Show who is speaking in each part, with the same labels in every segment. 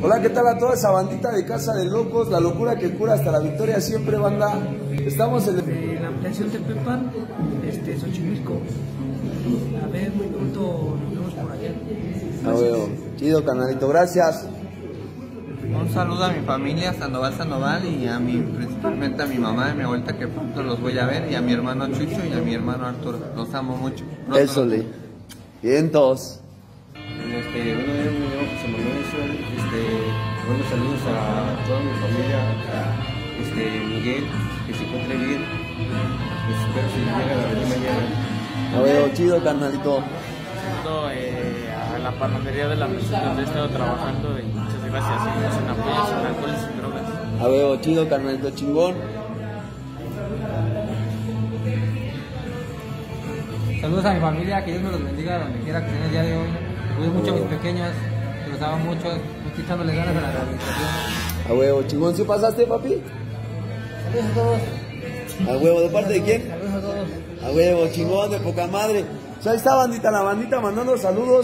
Speaker 1: Hola, ¿qué tal a toda esa bandita de Casa de Locos? La locura que cura hasta la victoria siempre, banda. Estamos
Speaker 2: en la ampliación de Pepan, Xochimilco. A ver, muy pronto nos vemos por allá.
Speaker 1: Ah, bueno. Chido, canalito, gracias.
Speaker 3: Un saludo a mi familia Sandoval y principalmente a mi mamá y a mi abuelita, que pronto los voy a ver, y a mi hermano Chucho y a mi hermano Arturo. Los amo mucho.
Speaker 1: Eso le. Vientos.
Speaker 4: Bueno, yo me llamo José Manuel Suárez. Buenos saludos a toda mi familia, a Miguel, que se encuentre bien. Espero que llegue a la reunión mañana.
Speaker 1: A ver, chido, carnalito.
Speaker 5: A la panadería de la mesa donde he estado trabajando, y muchas gracias, sin apoyo, sin alcohol y sin drogas.
Speaker 1: A ver, chido, carnalito, chingón.
Speaker 6: Saludos a mi familia, que Dios me los bendiga donde quiera que estén el día de hoy. Cuido mucho a mis pequeños, que los amo mucho, estoy echándole ganas a la rehabilitación.
Speaker 1: A huevo, chingón, ¿sí pasaste, papi?
Speaker 6: Saludos a todos.
Speaker 1: A huevo, ¿de parte de quién?
Speaker 6: Saludos a todos.
Speaker 1: A huevo, chingón, de poca madre. O sea, ahí está, bandita, la bandita mandando saludos.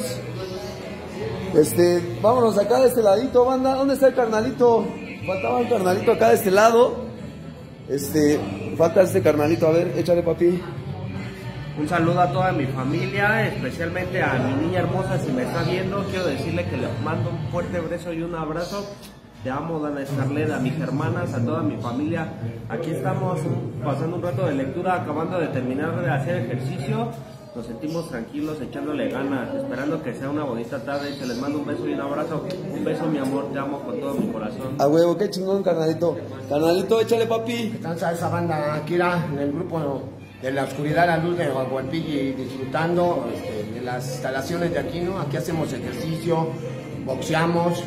Speaker 1: Vámonos acá de este ladito, banda. ¿Dónde está el carnalito? Faltaba el carnalito acá de este lado. Falta este carnalito, a ver, échale, papi.
Speaker 7: Un saludo a toda mi familia, especialmente a mi niña hermosa, si me está viendo. Quiero decirle que le mando un fuerte beso y un abrazo. Te amo, Dana Scarlett, a mis hermanas, a toda mi familia. Aquí estamos pasando un rato de lectura, acabando de terminar de hacer ejercicio. Nos sentimos tranquilos, echándole ganas, esperando que sea una bonita tarde. Se les mando un beso y un abrazo. Un beso, mi amor, te amo con todo mi corazón.
Speaker 1: A huevo, qué chingón, carnalito. Carnalito, échale, papi.
Speaker 8: Están a esa banda Akira en el grupo de la oscuridad a la luz de Guagualpilli, disfrutando de las instalaciones de aquí, ¿no? Aquí hacemos ejercicio, boxeamos,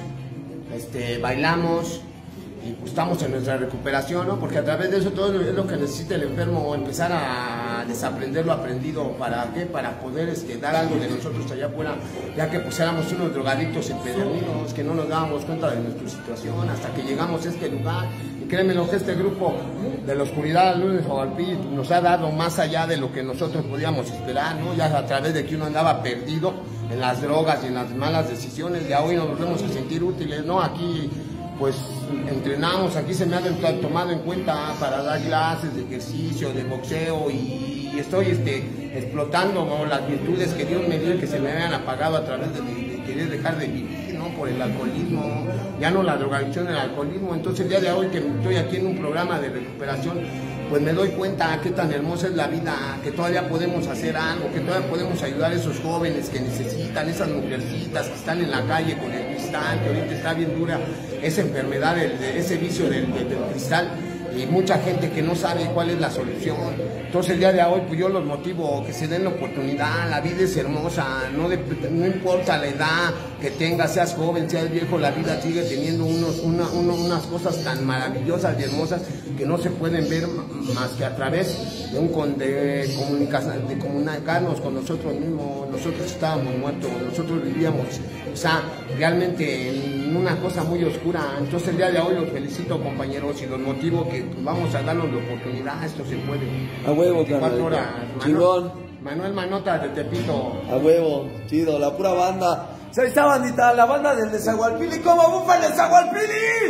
Speaker 8: bailamos y pues estamos en nuestra recuperación, ¿no? Porque a través de eso todo es lo que necesita el enfermo, empezar a desaprender lo aprendido. ¿Para qué? Para poder dar algo de nosotros allá afuera, ya que pues éramos unos drogadictos empedernidos que no nos dábamos cuenta de nuestra situación hasta que llegamos a este lugar. Y créeme lo que este grupo de la oscuridad a la luz de Xochimilco nos ha dado más allá de lo que nosotros podíamos esperar, ¿no? Ya a través de que uno andaba perdido en las drogas y en las malas decisiones, ya hoy nos volvemos a sentir útiles, ¿no? Aquí pues entrenamos, aquí se me ha tomado en cuenta para dar clases de ejercicio, de boxeo, y estoy explotando, ¿no? Las virtudes que Dios me dio y que se me habían apagado a través de querer dejar de vivir, ¿no? Por el alcoholismo, ya no la drogadicción, el alcoholismo. Entonces el día de hoy que estoy aquí en un programa de recuperación, pues me doy cuenta qué tan hermosa es la vida, que todavía podemos hacer algo, que todavía podemos ayudar a esos jóvenes que necesitan, esas mujercitas que están en la calle con el cristal, que ahorita está bien dura esa enfermedad, ese vicio del cristal, y mucha gente que no sabe cuál es la solución. Entonces el día de hoy pues yo los motivo que se den la oportunidad. La vida es hermosa, no importa la edad que tengas, seas joven, seas viejo, la vida sigue teniendo unas cosas tan maravillosas y hermosas que no se pueden ver más que a través de comunicarnos con nosotros mismos. Nosotros estábamos muertos, nosotros vivíamos, o sea, realmente en una cosa muy oscura. Entonces el día de hoy los felicito, compañeros, y los motivo que vamos a darnos la oportunidad. Esto se puede.
Speaker 1: A huevo, carnal. Chingón.
Speaker 8: Manuel Manota de Tepito.
Speaker 1: A huevo, chido, la pura banda. Ahí está, bandita, la banda del Nezahualpilli. ¿Cómo bufa el Nezahualpilli?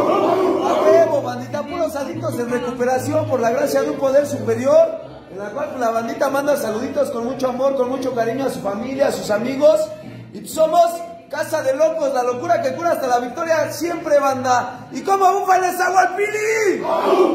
Speaker 1: A huevo, bandita, puros adictos en recuperación por la gracia de un poder superior, en la cual la bandita manda saluditos con mucho amor, con mucho cariño a su familia, a sus amigos. Y somos Casa de Locos, la locura que cura hasta la victoria siempre, banda. ¿Y cómo bufa el Nezahualpilli?